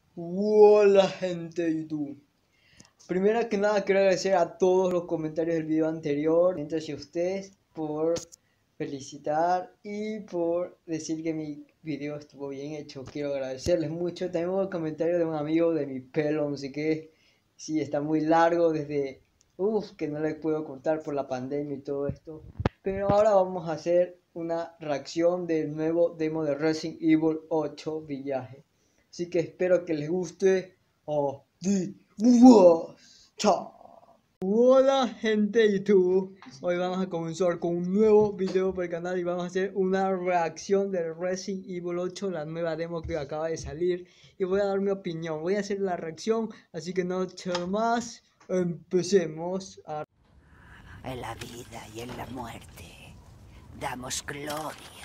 Hola gente de YouTube. Primero que nada quiero agradecer a todos los comentarios del video anterior, mientras a ustedes por felicitar y por decir que mi video estuvo bien hecho. Quiero agradecerles mucho. También hubo un comentario de un amigo de mi pelo, no sé qué. Sí, está muy largo desde... que no le puedo cortar por la pandemia y todo esto. Pero ahora vamos a hacer una reacción del nuevo demo de Resident Evil 8 Village. Así que espero que les guste. Adiós. Chao. Hola gente de YouTube. Hoy vamos a comenzar con un nuevo video para el canal y vamos a hacer una reacción del Resident Evil 8, la nueva demo que acaba de salir. Y voy a dar mi opinión. Voy a hacer la reacción, así que no echar más. Empecemos a... En la vida y en la muerte damos gloria.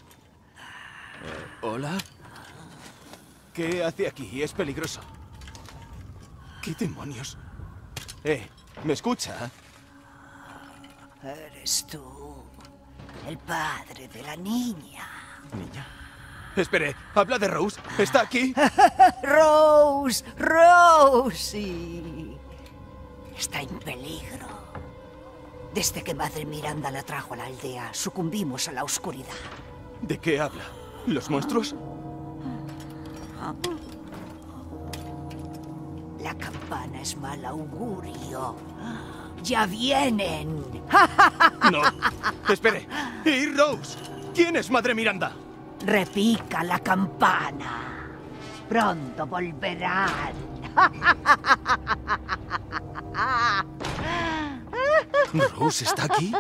¿Hola? ¿Qué hace aquí? Es peligroso. ¿Qué demonios? ¿Me escucha? Eres tú, el padre de la niña. Niña. Espere, habla de Rose. ¿Está aquí? Rose, Rosie. Está en peligro. Desde que Madre Miranda la trajo a la aldea, sucumbimos a la oscuridad. ¿De qué habla? ¿Los monstruos? La campana es mal augurio. ¡Ya vienen! No. Espere. ¿Y Rose? ¿Quién es Madre Miranda? Repica la campana. Pronto volverán. ¿Rose está aquí?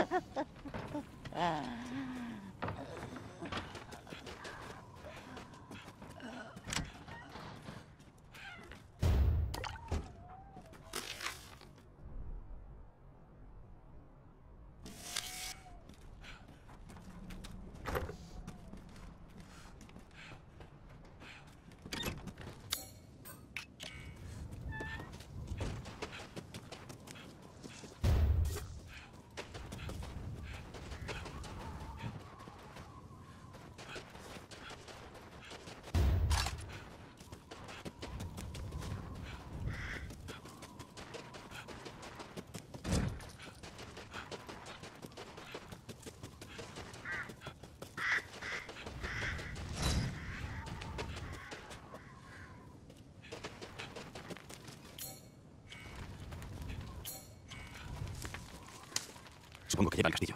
Supongo que lleva al castillo.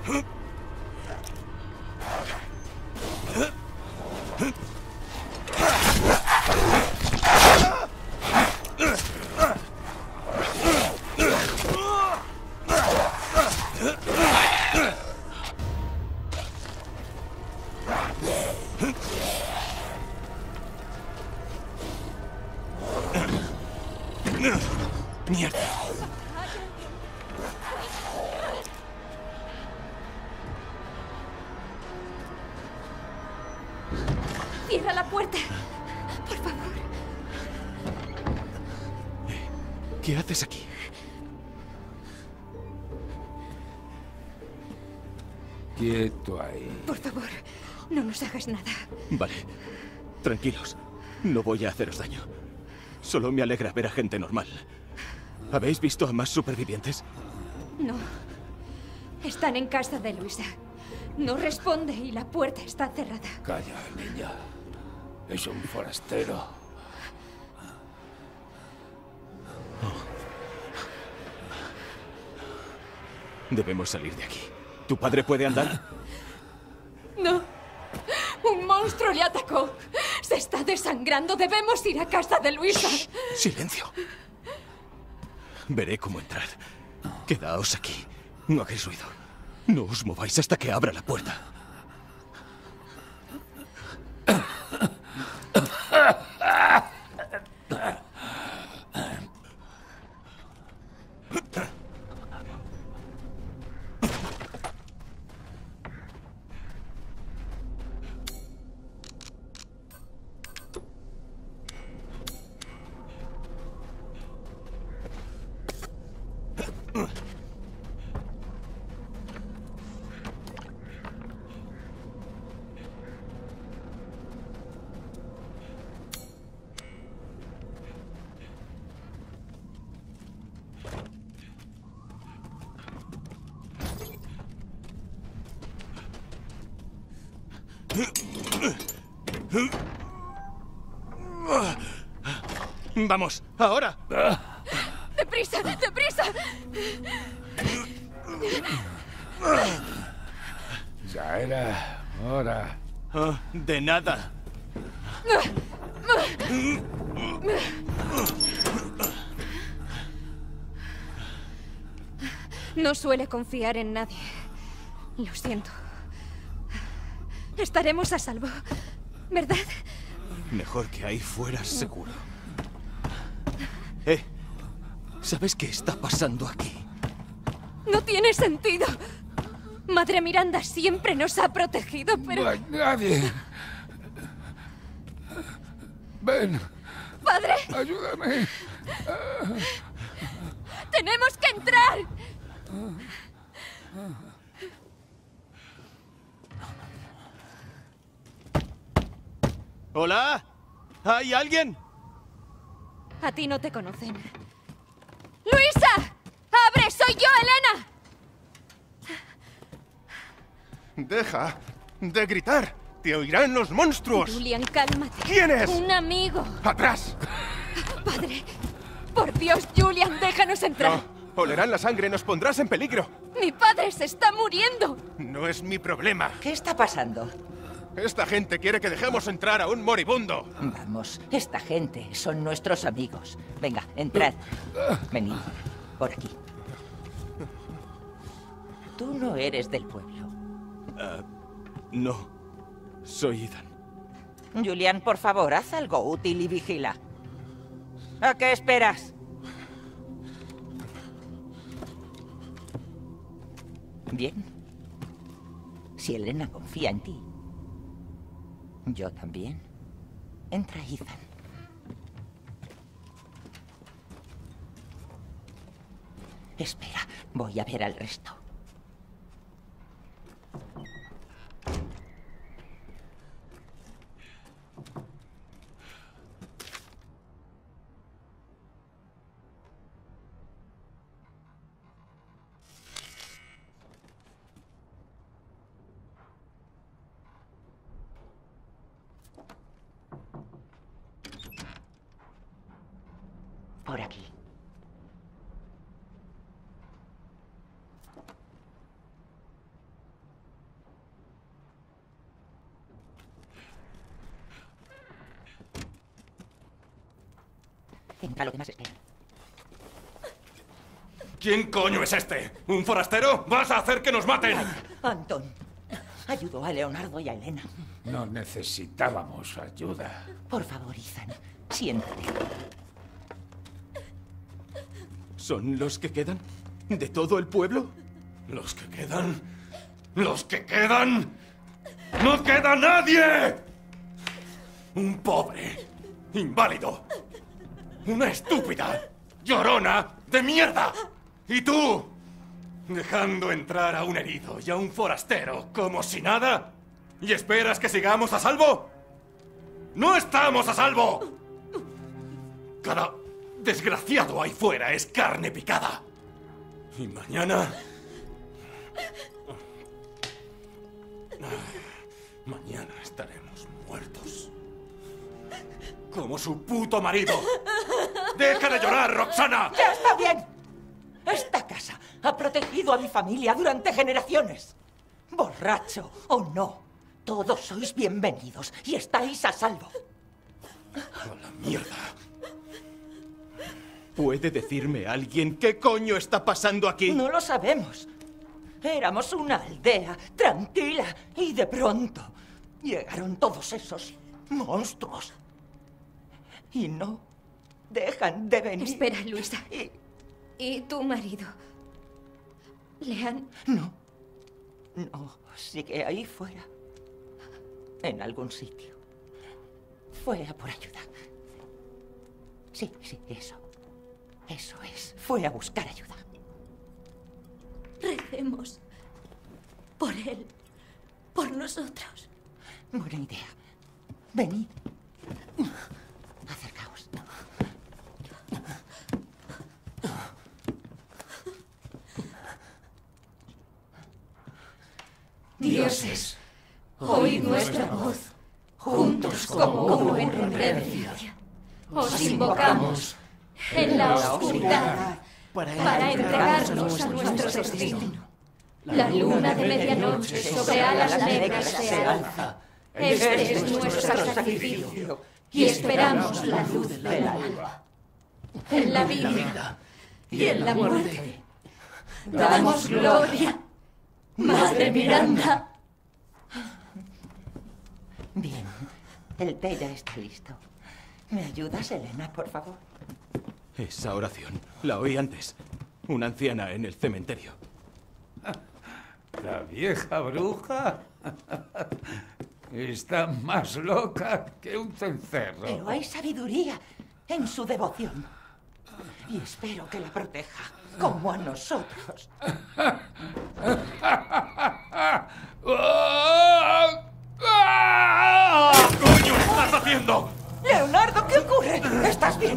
¡Mierda! ¡Cierra la puerta! Por favor. ¿Qué haces aquí? Quieto ahí. Por favor, no nos hagas nada. Vale. Tranquilos. No voy a haceros daño. Solo me alegra ver a gente normal. ¿Habéis visto a más supervivientes? No. Están en casa de Luisa. No responde y la puerta está cerrada. Calla, niña. Es un forastero. Debemos salir de aquí. ¿Tu padre puede andar? No. Un monstruo le atacó. Se está desangrando. Debemos ir a casa de Luisa. Silencio. Veré cómo entrar. Quedaos aquí. No hagáis ruido. No os mováis hasta que abra la puerta. ¡Vamos! ¡Ahora! ¡Deprisa! ¡Deprisa! Ya era hora. Oh, de nada. No suele confiar en nadie. Lo siento. Estaremos a salvo, ¿verdad? Mejor que ahí fuera seguro. ¿Sabes qué está pasando aquí? No tiene sentido. Madre Miranda siempre nos ha protegido, pero... No hay nadie. Ven, ¡Padre! ayúdame. ¡Tenemos que entrar! ¿Hola? ¿Hay alguien? A ti no te conocen. ¡Luisa! ¡Abre! ¡Soy yo, Elena! Deja de gritar. Te oirán los monstruos. Julian, cálmate. ¿Quién es? Un amigo. ¡Atrás! Padre, por Dios, Julian, déjanos entrar. No, olerán la sangre, nos pondrás en peligro. Mi padre se está muriendo. No es mi problema. ¿Qué está pasando? Esta gente quiere que dejemos entrar a un moribundo. Vamos, esta gente son nuestros amigos. Venga, entrad. Venid, por aquí. Tú no eres del pueblo. No, soy Ethan. Julian, por favor, haz algo útil y vigila. ¿A qué esperas? Bien. Si Elena confía en ti, yo también. Entra, Ethan. Espera, voy a ver al resto. Por aquí. contra lo que más esperan. ¿Quién coño es este? ¿Un forastero? ¿Vas a hacer que nos maten? Antón, ayudó a Leonardo y a Elena. No necesitábamos ayuda. Por favor, Ethan, siéntate. ¿Son los que quedan? ¿De todo el pueblo? ¿Los que quedan? ¿Los que quedan? ¡No queda nadie! Un pobre, inválido, una estúpida, llorona de mierda. ¿Y tú? Dejando entrar a un herido y a un forastero como si nada. ¿Y esperas que sigamos a salvo? ¡No estamos a salvo! Cada desgraciado ahí fuera es carne picada. Y mañana... Mañana estaremos muertos. Como su puto marido. ¡Deja de llorar, Roxana! ¡Ya está bien! Esta casa ha protegido a mi familia durante generaciones. Borracho o no, todos sois bienvenidos y estáis a salvo. ¡A la mierda! ¿Puede decirme alguien qué coño está pasando aquí? No lo sabemos. Éramos una aldea tranquila y de pronto llegaron todos esos monstruos. Y no dejan de venir. Espera, Luisa. ¿Y tu marido? ¿Le No, sigue ahí fuera. En algún sitio. Fue a por ayuda. Sí, eso. Eso es. Fue a buscar ayuda. Recemos por él, por nosotros? Buena idea. Venid. Acercaos. Dioses, oíd nuestra voz, juntos como en reverencia. Os invocamos en la oscuridad para entregarnos a nuestro destino. La luna de medianoche sobre alas negras se alza. Este es nuestro sacrificio y esperamos la luz del alba. En la vida y en la muerte damos gloria. Madre Miranda. Bien, el té ya está listo. ¿Me ayudas, Elena, por favor? Esa oración la oí antes. Una anciana en el cementerio. La vieja bruja está más loca que un cencerro. Pero hay sabiduría en su devoción. Y espero que la proteja, como a nosotros. ¿Qué coño estás haciendo? ¡Leonardo, qué ocurre! ¿Estás bien?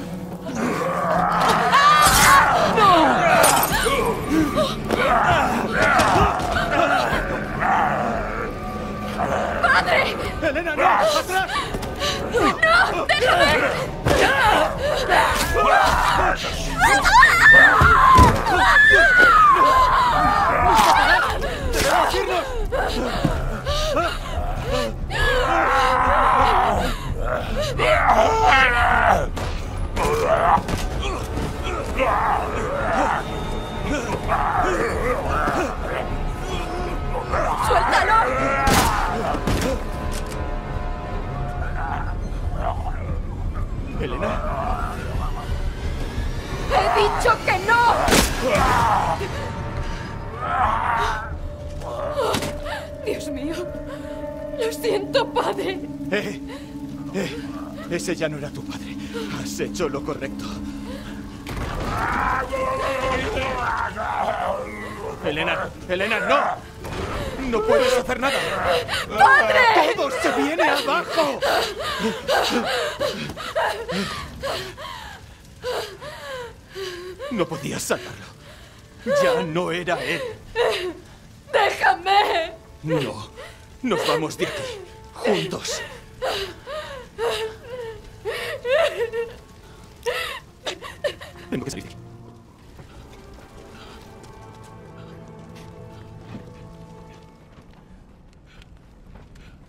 ¡Padre! ¡Elena, no! ¡Atrás! ¡No! ¡Déjame! ¡Suéltalo! ¿Elena? ¡He dicho que no! Dios mío. Lo siento, padre. Ese ya no era tu padre. Has hecho lo correcto. Elena, no. No puedes hacer nada. ¡Padre! ¡Todo se viene abajo! No podías sacarlo. Ya no era él. ¡Déjame! No. Nos vamos de aquí. Juntos. Tengo que salir de aquí.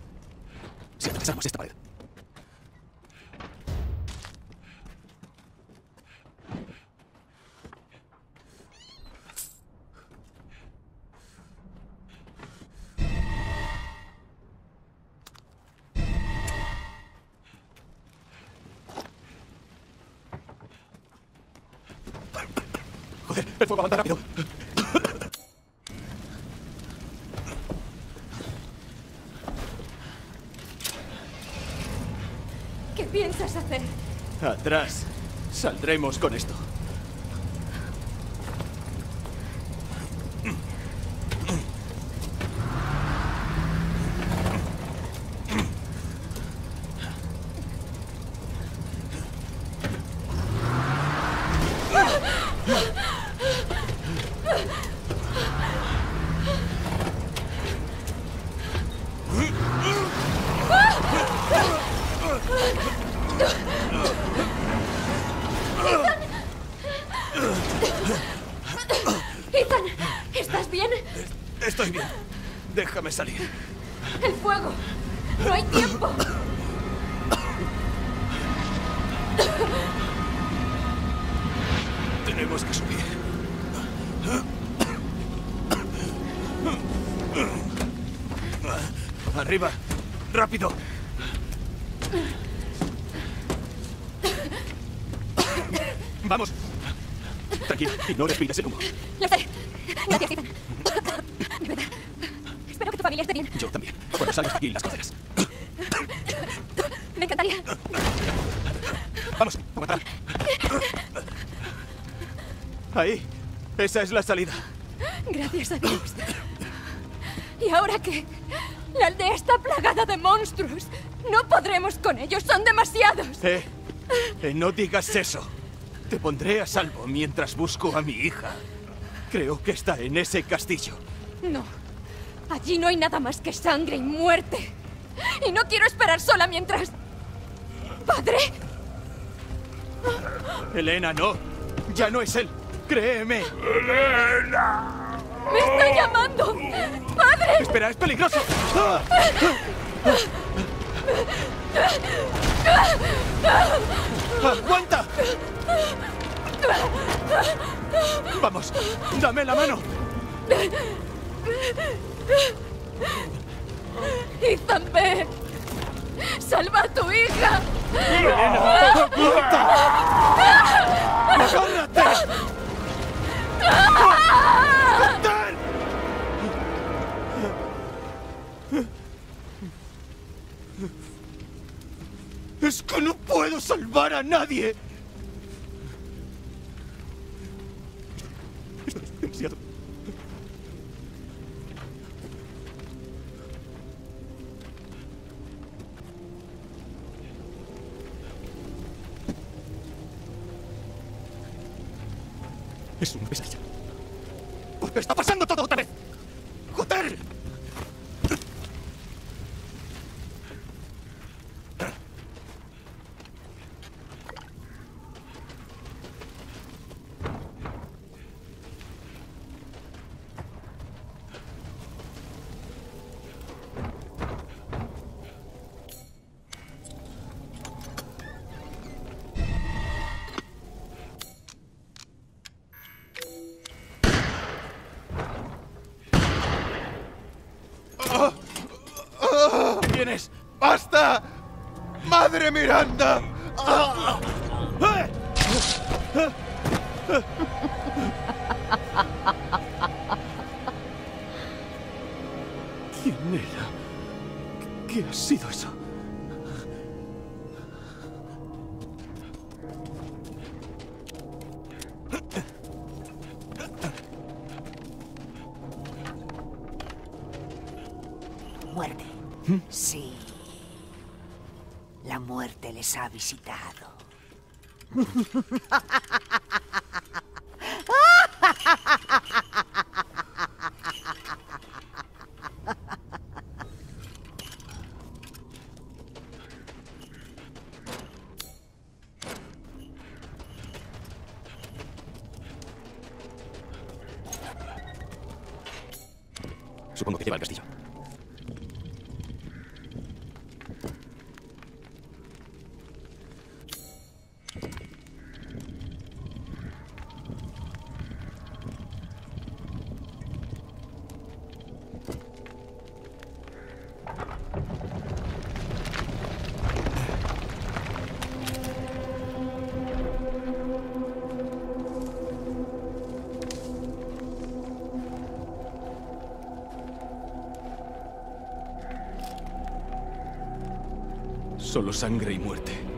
Si atravesamos esta pared. hacer? ¡El fuego avanza rápido! ¿Qué piensas hacer? Atrás. Saldremos con esto. Ethan, ¿estás bien? Estoy bien. Déjame salir. ¡El fuego! ¡No hay tiempo! Tenemos que subir. Arriba. Rápido. Vamos. Tranquila y no respires el humo. Lo sé. Gracias, Ethan. De verdad. Espero que tu familia esté bien. Yo también. Cuando salgas de aquí las conocerás. Me encantaría. Vamos, aguantar. Ahí. Esa es la salida. Gracias a Dios. ¿Y ahora qué? La aldea está plagada de monstruos. No podremos con ellos. Son demasiados. No digas eso. Te pondré a salvo mientras busco a mi hija. Creo que está en ese castillo. No. Allí no hay nada más que sangre y muerte. Y no quiero esperar sola mientras... ¿Padre? Elena, no. Ya no es él. Créeme. ¡Elena! ¡Me está llamando! ¡Padre! Espera, es peligroso. ¡Aguanta! Vamos, dame la mano. Ethan, ve. ¡Salva a tu hija! ¡Elena! ¡Aguanta! ¡Agárrate! ¡Joder! ¡Es que no puedo salvar a nadie! Esto es demasiado. Es una pesadilla. ¿Por qué está pasando todo otra vez? ¡Joder! ¿Tienes? ¡Basta! ¡Madre Miranda! ¿Quién era? ¿Qué ha sido eso? Muerte. Sí. La muerte les ha visitado. Supongo que lleva al castillo. Solo sangre y muerte.